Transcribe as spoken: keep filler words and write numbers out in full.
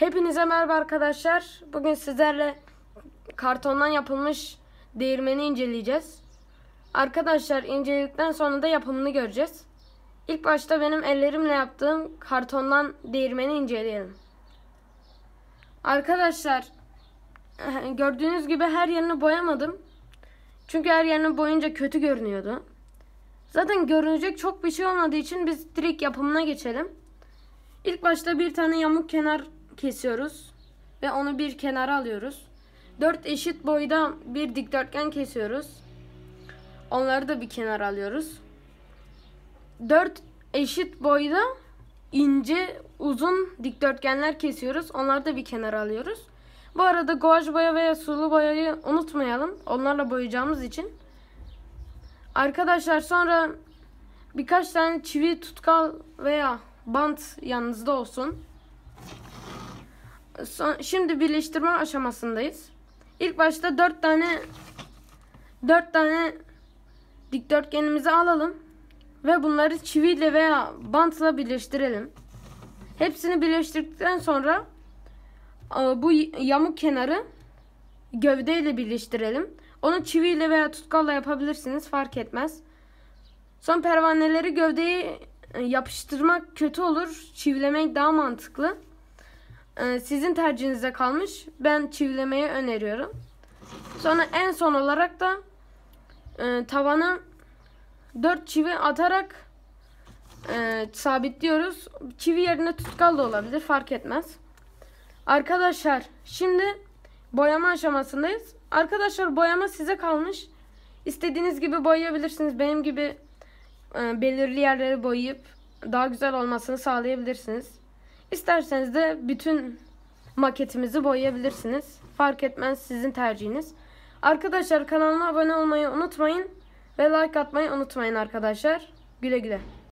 Hepinize merhaba arkadaşlar. Bugün sizlerle kartondan yapılmış değirmeni inceleyeceğiz. Arkadaşlar inceledikten sonra da yapımını göreceğiz. İlk başta benim ellerimle yaptığım kartondan değirmeni inceleyelim. Arkadaşlar gördüğünüz gibi her yerini boyamadım. Çünkü her yerini boyunca kötü görünüyordu. Zaten görünecek çok bir şey olmadığı için biz direkt yapımına geçelim. İlk başta bir tane yamuk kenar kesiyoruz ve onu bir kenara alıyoruz. Dört eşit boyda bir dikdörtgen kesiyoruz. Onları da bir kenara alıyoruz. Dört eşit boyda ince uzun dikdörtgenler kesiyoruz. Onları da bir kenara alıyoruz. Bu arada guaj boya veya sulu boyayı unutmayalım. Onlarla boyayacağımız için. Arkadaşlar sonra birkaç tane çivi, tutkal veya bant yanınızda olsun. Şimdi birleştirme aşamasındayız. İlk başta dört tane dört tane dikdörtgenimizi alalım ve bunları çiviyle veya bantla birleştirelim. Hepsini birleştirdikten sonra bu yamuk kenarı gövdeyle birleştirelim. Onu çiviyle veya tutkalla yapabilirsiniz, fark etmez. Son pervaneleri gövdeyi yapıştırmak kötü olur. Çivilemek daha mantıklı. Sizin tercihinize kalmış. Ben çivilemeyi öneriyorum. Sonra en son olarak da e, tavana dört çivi atarak e, sabitliyoruz. Çivi yerine tutkal da olabilir, fark etmez. Arkadaşlar şimdi boyama aşamasındayız. Arkadaşlar boyama size kalmış. İstediğiniz gibi boyayabilirsiniz. Benim gibi e, belirli yerleri boyayıp daha güzel olmasını sağlayabilirsiniz. İsterseniz de bütün maketimizi boyayabilirsiniz. Fark etmez, sizin tercihiniz. Arkadaşlar kanalıma abone olmayı unutmayın ve like atmayı unutmayın arkadaşlar. Güle güle.